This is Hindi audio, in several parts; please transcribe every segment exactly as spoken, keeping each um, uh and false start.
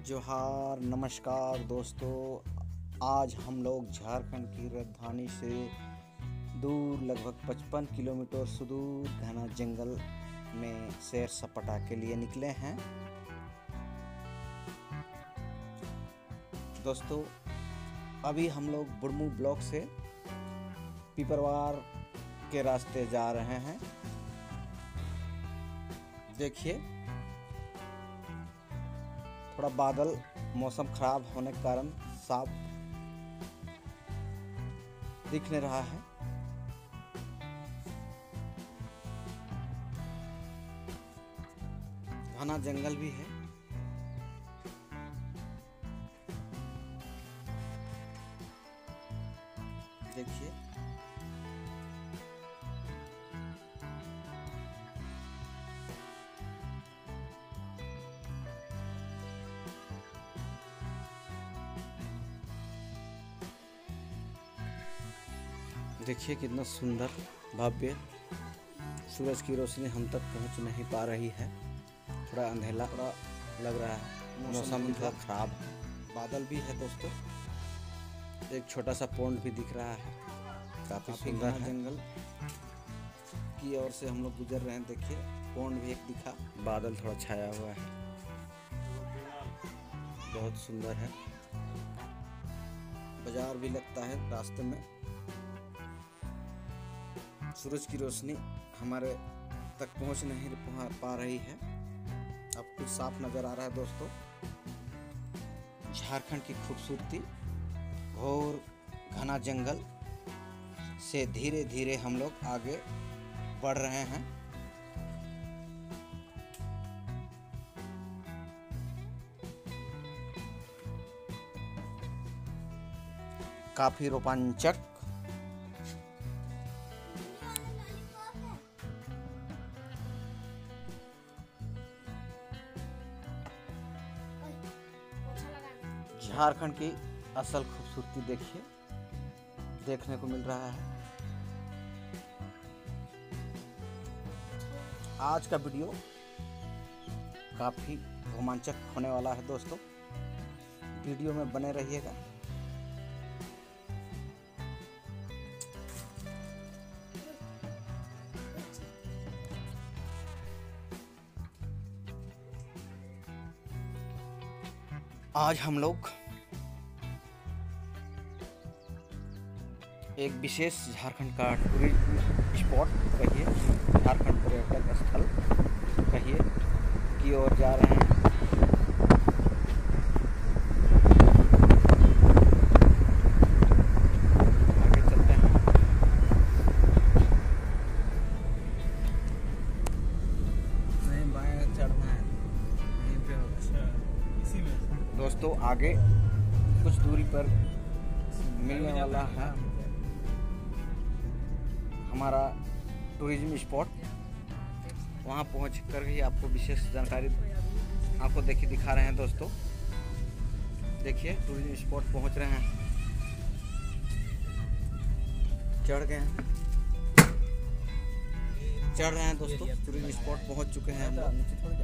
जोहार, नमस्कार दोस्तों। आज हम लोग झारखंड की राजधानी से दूर लगभग पचपन किलोमीटर सुदूर घना जंगल में सैर सपाटा के लिए निकले हैं। दोस्तों, अभी हम लोग बुढ़मू ब्लॉक से पिपरवार के रास्ते जा रहे हैं। देखिए, थोड़ा बादल मौसम खराब होने के कारण साफ दिख नहीं रहा है। घना जंगल भी है। देखिए, देखिए कितना सुंदर भव्य। सूरज की रोशनी हम तक पहुंच नहीं पा रही है। थोड़ा अंधेरा थोड़ा लग रहा है। मौसम भी थोड़ा खराब है। बादल भी है दोस्तों। एक छोटा सा पॉन्ड भी दिख रहा है। काफी सुंदर जंगल की ओर से हम लोग गुजर रहे हैं। देखिए, पॉन्ड भी एक दिखा। बादल थोड़ा छाया हुआ है। बहुत सुंदर है। बाजार भी लगता है रास्ते में। सूरज की रोशनी हमारे तक पहुंच नहीं पा रही है। अब कुछ साफ नजर आ रहा है दोस्तों। झारखंड की खूबसूरती घोर घना जंगल से धीरे धीरे हम लोग आगे बढ़ रहे हैं। काफी रोमांचक झारखंड की असल खूबसूरती देखिए देखने को मिल रहा है। आज का वीडियो काफी रोमांचक होने वाला है दोस्तों। वीडियो में बने रहिएगा। आज हम लोग एक विशेष झारखंड का टूरिज्म स्पॉट कहिए, झारखंड पर्यटक स्थल कहिए की ओर जा रहे हैं। आगे चलते हैं। नहीं, बाएं चढ़ना है, यहीं पे होगा। इसी में दोस्तों आगे कुछ दूरी पर मिलने वाला है हमारा टूरिज्म स्पॉट। वहाँ पहुँच कर ही आपको विशेष जानकारी आपको देखिए दिखा रहे हैं दोस्तों। देखिए, टूरिज्म स्पॉट पहुँच रहे हैं। चढ़ गए हैं चढ़ रहे हैं दोस्तों। टूरिज्म स्पॉट पहुँच चुके हैं हम लोग।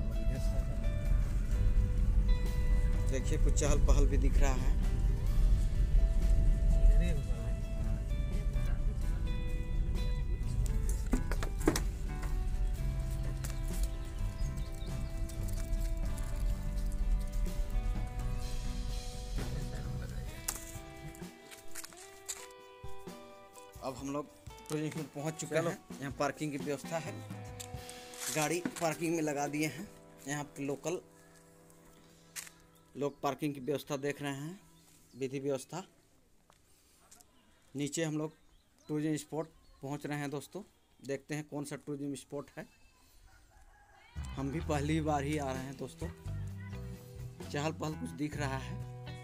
देखिए, कुछ चहल पहल भी दिख रहा है। अब हम लोग टूरिज्म में पहुंच चुके हैं। यहाँ पार्किंग की व्यवस्था है। गाड़ी पार्किंग में लगा दिए हैं। यहाँ पे लोकल लोग पार्किंग की व्यवस्था देख रहे हैं, विधि व्यवस्था। नीचे हम लोग टूरिज्म स्पॉट पहुंच रहे हैं दोस्तों। देखते हैं कौन सा टूरिज्म स्पॉट है। हम भी पहली बार ही आ रहे हैं दोस्तों। चहल पहल कुछ दिख रहा है।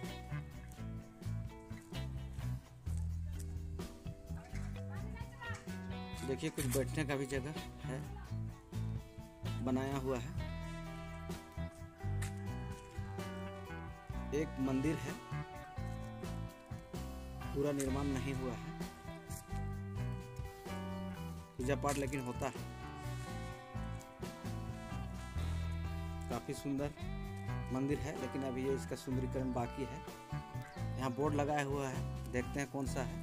देखिए, कुछ बैठने का भी जगह है, बनाया हुआ है। एक मंदिर है, पूरा निर्माण नहीं हुआ है। पूजा पाठ लेकिन होता है। काफी सुंदर मंदिर है, लेकिन अभी ये इसका सुंदरीकरण बाकी है। यहाँ बोर्ड लगाया हुआ है, देखते हैं कौन सा है।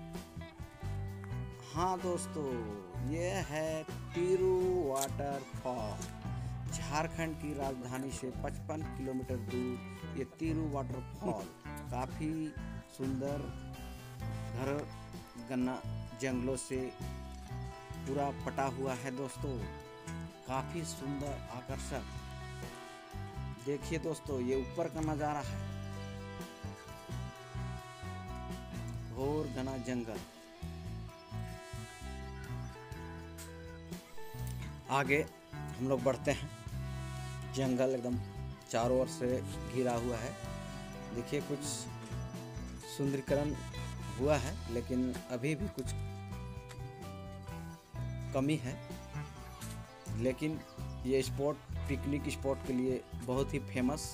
हाँ दोस्तों, ये है तिरु वाटरफॉल। झारखंड की राजधानी से पचपन किलोमीटर दूर ये तिरु वाटरफॉल काफ़ी सुंदर घर गन्ना जंगलों से पूरा पटा हुआ है दोस्तों। काफ़ी सुंदर आकर्षक। देखिए दोस्तों, ये ऊपर का नज़ारा है, घोर घना जंगल। आगे हम लोग बढ़ते हैं। जंगल एकदम चारों ओर से घिरा हुआ है। देखिए कुछ सुंदरीकरण हुआ है, लेकिन अभी भी कुछ कमी है। लेकिन ये स्पॉट पिकनिक स्पॉट के लिए बहुत ही फेमस।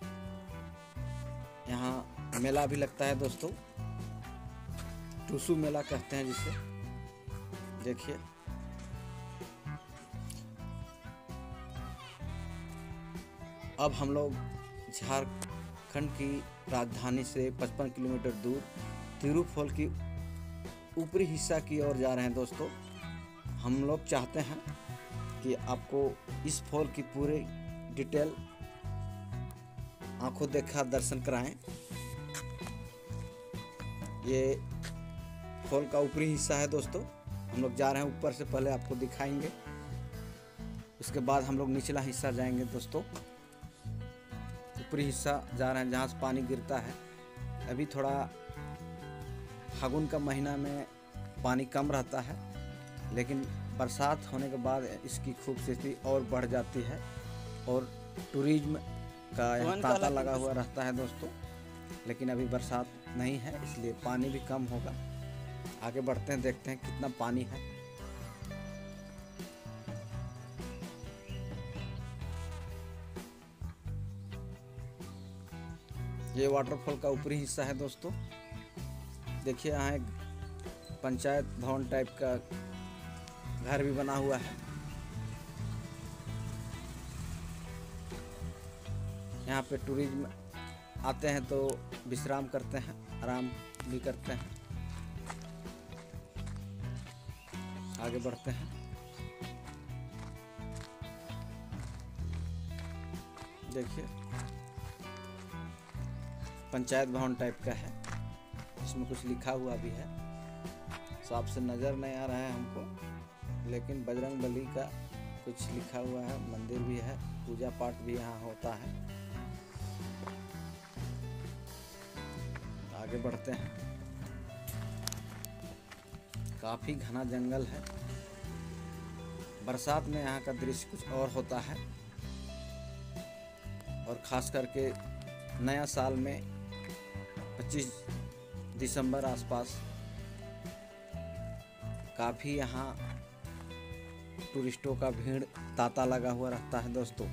यहाँ मेला भी लगता है दोस्तों, टूसू मेला कहते हैं जिसे। देखिए अब हम लोग झारखंड की राजधानी से पचपन किलोमीटर दूर तिरु फॉल की ऊपरी हिस्सा की ओर जा रहे हैं दोस्तों। हम लोग चाहते हैं कि आपको इस फॉल की पूरी डिटेल आंखों देखा दर्शन कराएं। ये फॉल का ऊपरी हिस्सा है दोस्तों। हम लोग जा रहे हैं ऊपर से, पहले आपको दिखाएंगे, उसके बाद हम लोग निचला हिस्सा जाएंगे दोस्तों। ऊपरी हिस्सा जा रहे हैं जहाँ से पानी गिरता है। अभी थोड़ा फागुन का महीना में पानी कम रहता है, लेकिन बरसात होने के बाद इसकी खूबसूरती और बढ़ जाती है और टूरिज्म का यहाँ तांता लगा हुआ रहता है दोस्तों। लेकिन अभी बरसात नहीं है, इसलिए पानी भी कम होगा। आगे बढ़ते हैं, देखते हैं कितना पानी है। ये वाटरफॉल का ऊपरी हिस्सा है दोस्तों। देखिए यहाँ एक पंचायत भवन टाइप का घर भी बना हुआ है। यहाँ पे टूरिज्म आते हैं तो विश्राम करते हैं, आराम भी करते हैं। आगे बढ़ते हैं। देखिए पंचायत भवन टाइप का है, इसमें कुछ लिखा हुआ भी है, साफ से नज़र नहीं आ रहा है हमको, लेकिन बजरंग बली का कुछ लिखा हुआ है। मंदिर भी है, पूजा पाठ भी यहाँ होता है। आगे बढ़ते हैं। काफ़ी घना जंगल है। बरसात में यहाँ का दृश्य कुछ और होता है, और ख़ास करके नया साल में पच्चीस दिसंबर आसपास काफ़ी यहाँ टूरिस्टों का भीड़ तांता लगा हुआ रहता है दोस्तों।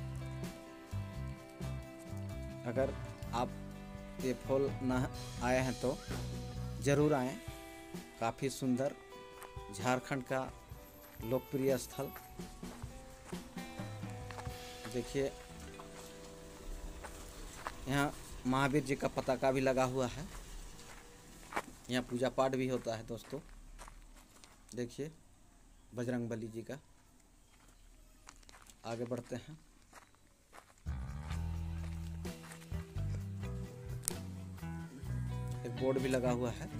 अगर आप ये फॉल न आए हैं तो ज़रूर आएं। काफ़ी सुंदर झारखंड का लोकप्रिय स्थल। देखिए यहाँ महावीर जी का पताका भी लगा हुआ है। यहाँ पूजा पाठ भी होता है दोस्तों। देखिए बजरंग बली जी का। आगे बढ़ते हैं। एक बोर्ड भी लगा हुआ है,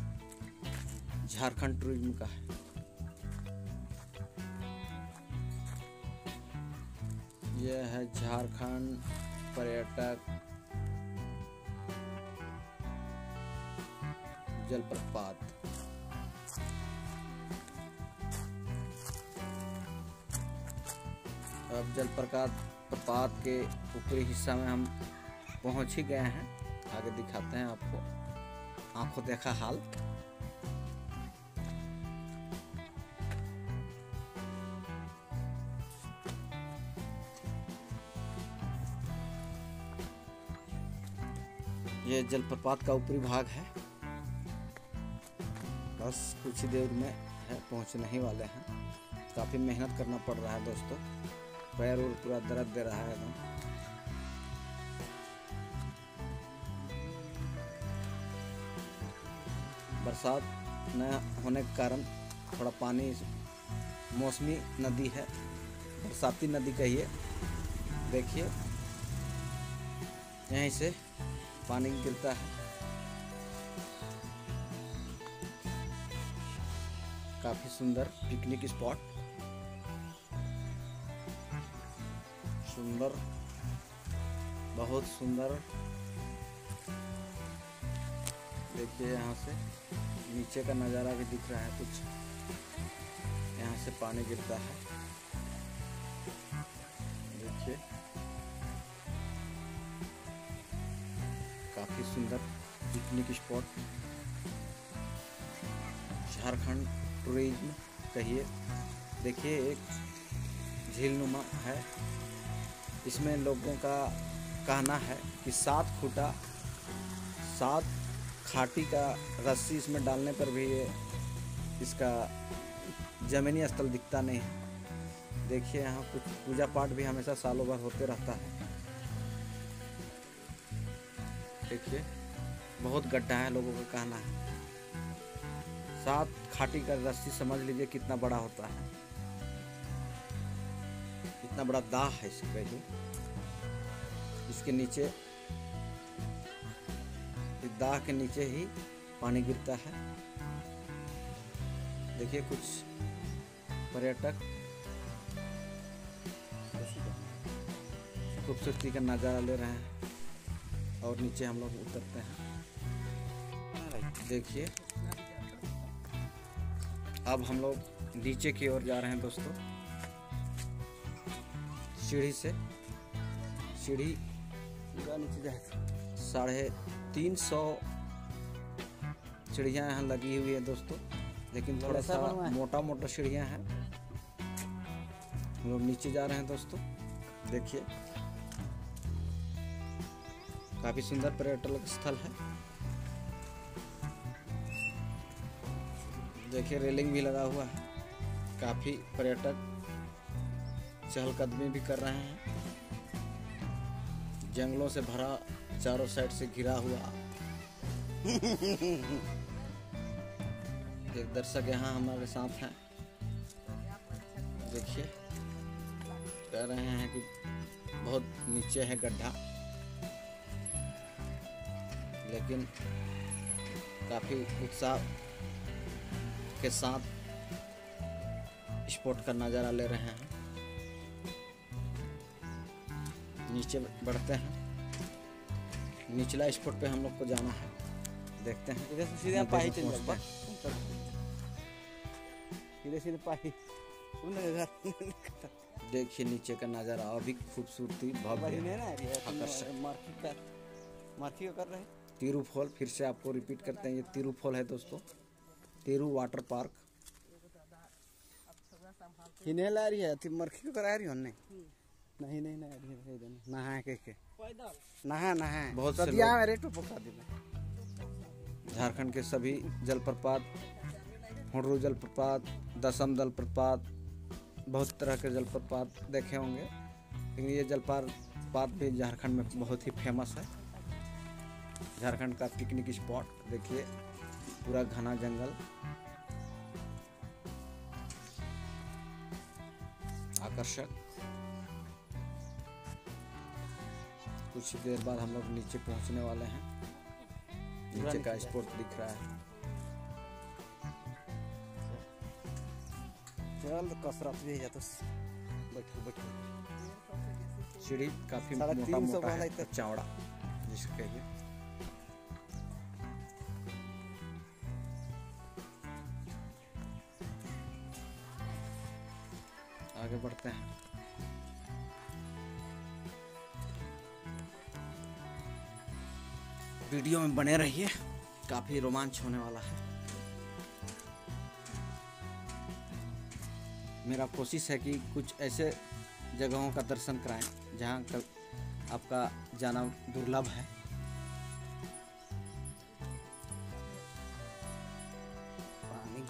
झारखंड टूरिज्म का है। यह है झारखंड पर्यटक जलप्रपात। अब जलप्रपात प्रपात के ऊपरी हिस्सा में हम पहुंच ही गए हैं। आगे दिखाते हैं आपको आंखों देखा हाल। ये जलप्रपात का ऊपरी भाग है। बस कुछ ही देर में है, पहुंचने ही वाले हैं। काफ़ी मेहनत करना पड़ रहा है दोस्तों, पैर और पूरा दर्द दे रहा है एकदम। बरसात न होने के कारण थोड़ा पानी, मौसमी नदी है, बरसाती नदी कहिए। देखिए यहीं से पानी गिरता है। काफी सुंदर पिकनिक स्पॉट, सुंदर, बहुत सुंदर। देखिए यहाँ से नीचे का नज़ारा भी दिख रहा है कुछ, यहाँ से पानी गिरता है। देखिए काफी सुंदर पिकनिक स्पॉट, झारखंड टूरिज्म कहिए। देखिए एक झीलनुमा है, इसमें लोगों का कहना है कि सात खूटा सात खाटी का रस्सी इसमें डालने पर भी ये इसका जमीनी स्थल दिखता नहीं है। देखिए यहाँ कुछ पूजा पाठ भी हमेशा सालों भर होते रहता है। देखिए बहुत गड्ढा है, लोगों का कहना है। सात खाटी का रस्सी समझ लीजिए कितना बड़ा होता है, इतना बड़ा दाह है इसके लिए। इसके नीचे, इस दाह के नीचे ही पानी गिरता है। देखिए कुछ पर्यटक खूबसूरती का नज़ारा ले रहे हैं और नीचे हम लोग उतरते हैं। देखिए अब हम लोग नीचे की ओर जा रहे हैं दोस्तों। सीढ़ी से, सीढ़ी नीचे जाए, साढ़े तीन सौ सीढ़ियाँ यहाँ लगी हुई है दोस्तों, लेकिन थोड़ा सा मोटा मोटा सीढ़ियाँ हैं। हम लोग नीचे जा रहे हैं दोस्तों। देखिए काफी सुंदर पर्यटक स्थल है। देखिए रेलिंग भी लगा हुआ है, काफी पर्यटक चहलकदमी भी कर रहे हैं। जंगलों से भरा, चारों साइड से घिरा हुआ। एक दर्शक यहाँ हमारे साथ हैं। देखिए कह रहे हैं कि बहुत नीचे है गड्ढा, लेकिन काफी उत्साह के साथ स्पॉट का नज़ारा ले रहे हैं। नीचे बढ़ते हैं, निचला स्पॉट पे हम लोग को जाना है। देखते हैं, इधर से सीधे पाही चल जाते हैं। सीधे सीधे पाही। देखिए नीचे का नज़ारा अभी खूबसूरती, भव्य, आकर्षक। मार्की कर रहे हैं तिरुफॉल। फिर से आपको रिपीट करते हैं, ये तिरुफॉल है दोस्तों, तिरु वाटर पार्क। हिने ला रही है थी मरखी को करा रही हो नहीं नहीं नहीं नहीं नहा के के नहा नहा बहुत से लोग रेटो पका दी। झारखंड के सभी जलप्रपात, हुडरू जलप्रपात, दसम जलप्रपात, बहुत तरह के जलप्रपात देखे होंगे, लेकिन ये जलप्रपात भी झारखंड में बहुत ही फेमस है। झारखंड का पिकनिक स्पॉट देखिए, पूरा घना जंगल, आकर्षक। कुछ देर बाद हम लोग नीचे पहुंचने वाले हैं। नीचे का स्पॉट दिख रहा है। चल कसरत भी है तो बैठो बैठो। सीढ़ी काफी मोटा मोटा है, चौड़ा जिसको कहिए। आगे बढ़ते हैं। वीडियो में बने रहिए, काफी रोमांच होने वाला है। मेरा कोशिश है कि कुछ ऐसे जगहों का दर्शन कराएं जहां का आपका जाना दुर्लभ है। पानी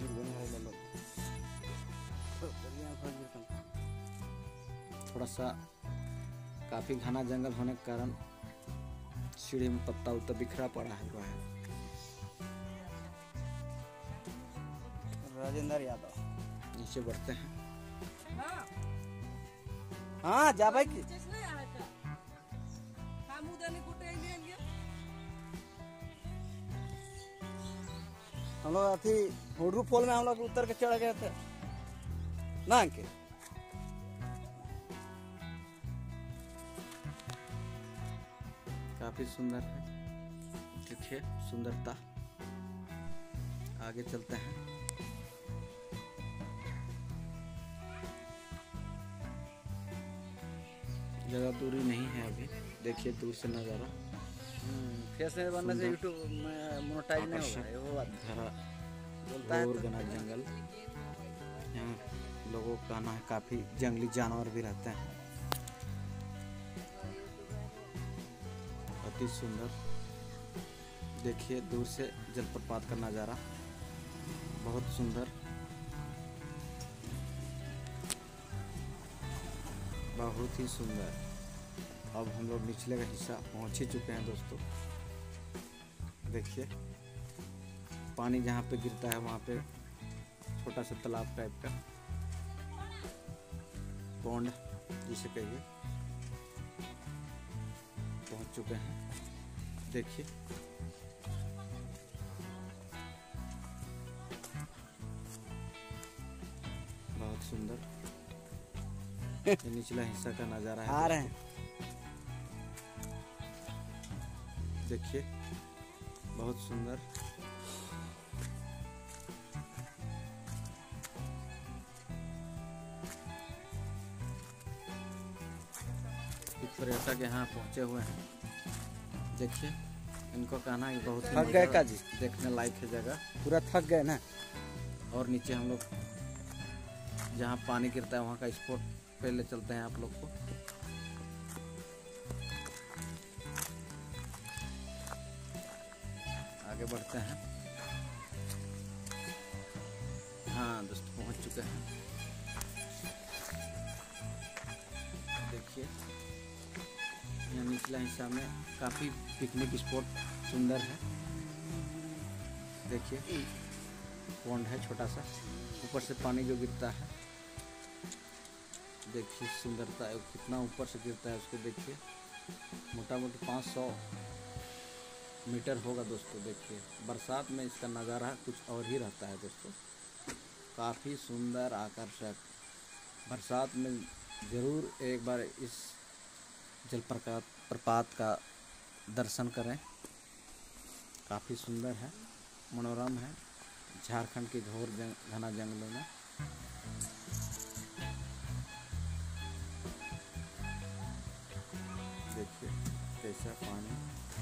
थोड़ा सा काफी घना जंगल होने के कारण सीढ़ी में पत्ता उत्ता बिखरा पड़ा हुआ है। राजेंद्र यादव। नीचे बढ़ते हैं। हाँ जा भाई की हम लोग अथी हुडरू फॉल में हम लोग उतर के चढ़ गए थे ना के। काफी सुंदर है, देखिए सुंदरता। आगे चलते हैं। ज़्यादा दूरी नहीं है अभी, देखिए दूर से नज़ारा। फेस में बनने से यूट्यूब मोनेटाइज नहीं होगा, वो बात बोलता है। तो घना जंगल, यहाँ लोगों का कहना है काफ़ी जंगली जानवर भी रहते हैं। अति सुंदर, देखिए दूर से जलप्रपात का नज़ारा बहुत सुंदर, बहुत ही सुंदर। अब हम लोग निचले का हिस्सा पहुंच ही चुके हैं दोस्तों। देखिए पानी जहाँ पे गिरता है वहाँ पे छोटा सा तालाब टाइप का, पौंड जिसे कहिए, पहुंच चुके हैं। देखिए बहुत सुंदर ये निचला हिस्सा का नज़ारा है। आ रहे हैं, देखिए बहुत सुंदर। पर्यटक यहाँ पहुँचे हुए हैं। देखिए इनको कहना है बहुत थक गए का जी, देखने लायक है जगह, पूरा थक गए ना। और नीचे हम लोग जहाँ पानी गिरता है वहाँ का स्पॉट पे ले चलते हैं आप लोग को। आगे बढ़ते हैं। हाँ दोस्तों पहुँच चुके हैं। देखिए यहाँ निचला हिस्सा में काफ़ी पिकनिक स्पॉट सुंदर है। देखिए पौंड है छोटा सा, ऊपर से पानी जो गिरता है, देखिए सुंदरता है, कितना ऊपर से गिरता है उसको देखिए। मोटा मोटी पाँच सौ मीटर होगा दोस्तों। देखिए बरसात में इसका नज़ारा कुछ और ही रहता है दोस्तों, काफ़ी सुंदर आकर्षक। बरसात में ज़रूर एक बार इस जलप्रपात प्रपात का दर्शन करें, काफ़ी सुंदर है, मनोरम है। झारखंड के घोर जंग, घना जंगलों में देखिए कैसा पानी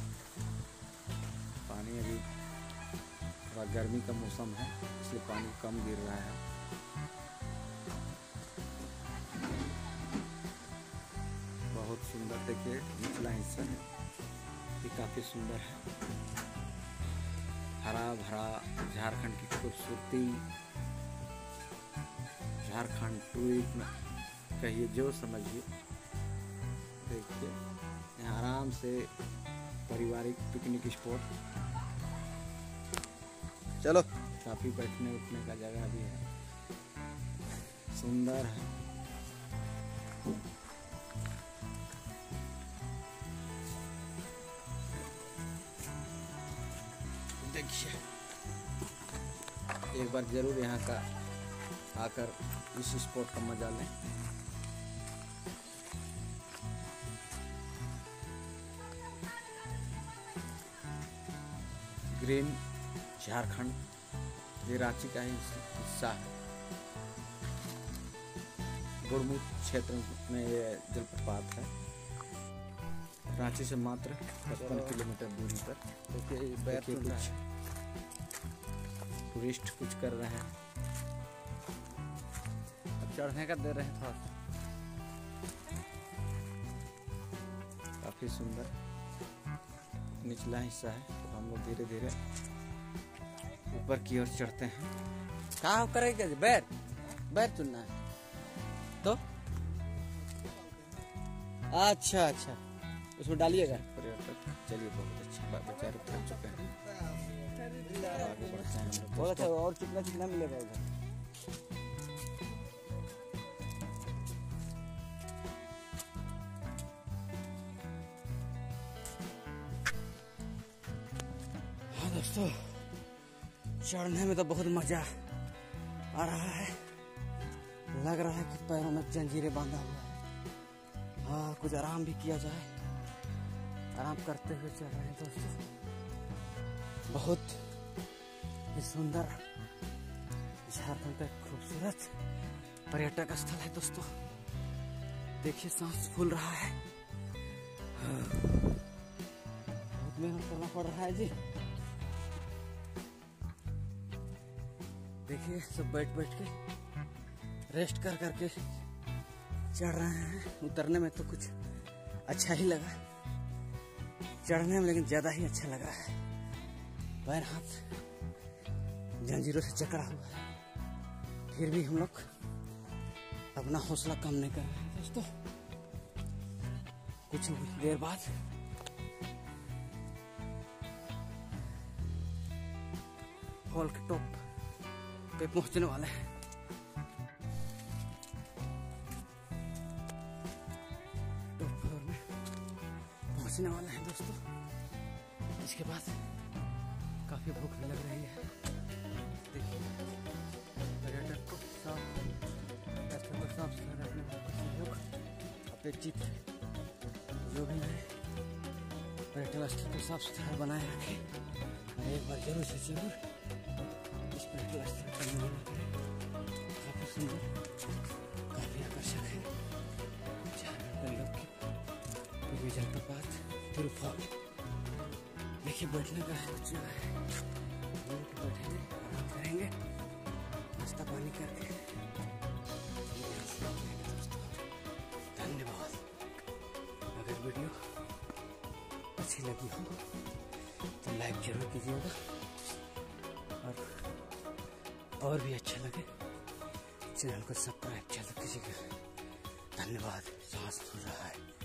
पानी अभी थोड़ा गर्मी का मौसम है इसलिए पानी कम गिर रहा है। बहुत सुंदर, देखिए निचला हिस्सा है ये काफ़ी सुंदर है, हरा भरा। झारखंड की खूबसूरती, झारखंड टूरिज्म कहिए जो समझिए। देखिए यहाँ आराम से पारिवारिक पिकनिक स्पॉट, चलो काफ़ी बैठने उठने का जगह भी है, सुंदर है। देखिए एक बार जरूर यहाँ का आकर इस स्पॉट का मजा लें। ग्रीन झारखंड, ये रांची का ही हिस्सा है। गुड़मुख क्षेत्र में ये जलप्रपात है, रांची से मात्र पचपन किलोमीटर दूरी पर। देखिए कुछ टूरिस्ट कुछ कर रहे हैं, अब चढ़ने का दे रहे हैं थोड़ा सा। काफी सुंदर निचला हिस्सा है, तो हम लोग धीरे धीरे ऊपर की ओर चढ़ते हैं। कहाँ करेंगे? बैर बैर चुनना है तो अच्छा अच्छा उसमें डालिएगा। पर्यटक चलिए बहुत अच्छा, बेचारे थक चुके हैं। आगे बढ़ते हैं हम लोग। बहुत अच्छा। और कितना कितना मिलेगा इधर? हाँ दोस्तों, चढ़ने में तो बहुत मजा आ रहा है। लग रहा है कि पैरों में जंजीरें बांधा हुआ है। हाँ, कुछ आराम भी किया जाए। आराम करते हुए चल रहे हैं दोस्तों। बहुत ही सुंदर झारखंड का एक खूबसूरत पर्यटक स्थल है दोस्तों। देखिए सांस फूल रहा है। बहुत मेहनत करना पड़ रहा है जी। देखिए सब बैठ बैठ के रेस्ट कर करके चढ़ रहे हैं। उतरने में तो कुछ अच्छा ही लगा, चढ़ने में लेकिन ज्यादा ही अच्छा लग रहा है। पैर हाथ जंजीरों से जकड़ा हुआ है, फिर भी हम लोग अपना हौसला कम नहीं कर रहे हैं दोस्तों। कुछ देर बाद फॉल के टॉप पे पहुंचने वाले हैं। टॉप फ्लोर में पहुंचने वाले हैं दोस्तों। इसके बाद काफी भूख भी लग रही है। देखिए पर्यटक को साफ स्थल को साफ सुथरा रखने का सहयोग अपेक्षित है। जो भी है पर्यटन स्थल को साफ सुथरा बनाए रखे। एक बार जरूर से जरूर इस पर्यटन स्थल का निर्माण करें। काफी सुंदर, काफी आकर्षक है। झारखंड लोग पूर्वी जलप्रपात तिरुफॉल। देखिए बैठने का कुछ जगह है, बैठेंगे आराम करेंगे, नाश्ता पानी करके दोस्तों। धन्यवाद। अगर वीडियो अच्छी लगी हो तो लाइक जरूर कीजिएगा, और और भी अच्छा लगे चैनल को सब्सक्राइब जरूर कीजिएगा। धन्यवाद। सांस फूल रहा है।